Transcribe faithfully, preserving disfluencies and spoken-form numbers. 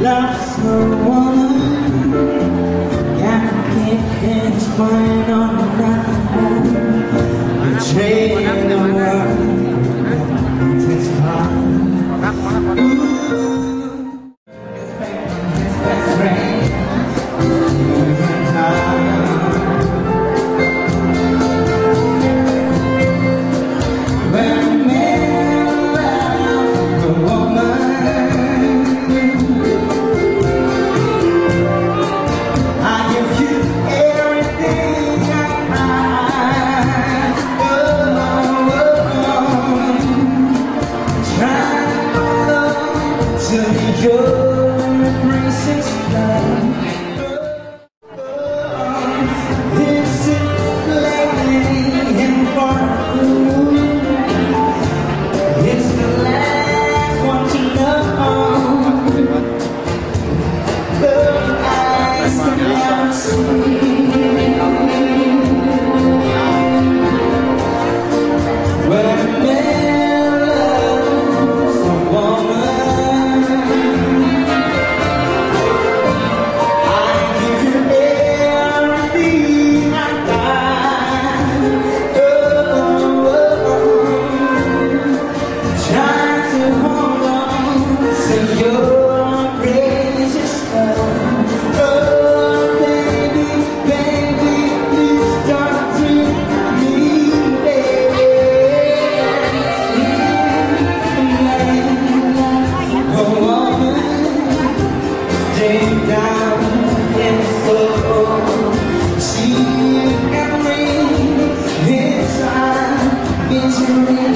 loves a woman, can't get explain on nothing more. Betrayed the world, it's fine. His best friend, when men love a woman, I give you everything I have. Oh, oh, oh. Trying to love till your embraces love. This is laying in barroom. It's the last one to know. But eyes can never see. When man loves a woman, I give you everything I got. Oh, oh, oh. Try to hold on to your precious love. Oh, baby, baby, please don't treat me bad. A woman deep down in the soul, she can read inside misery.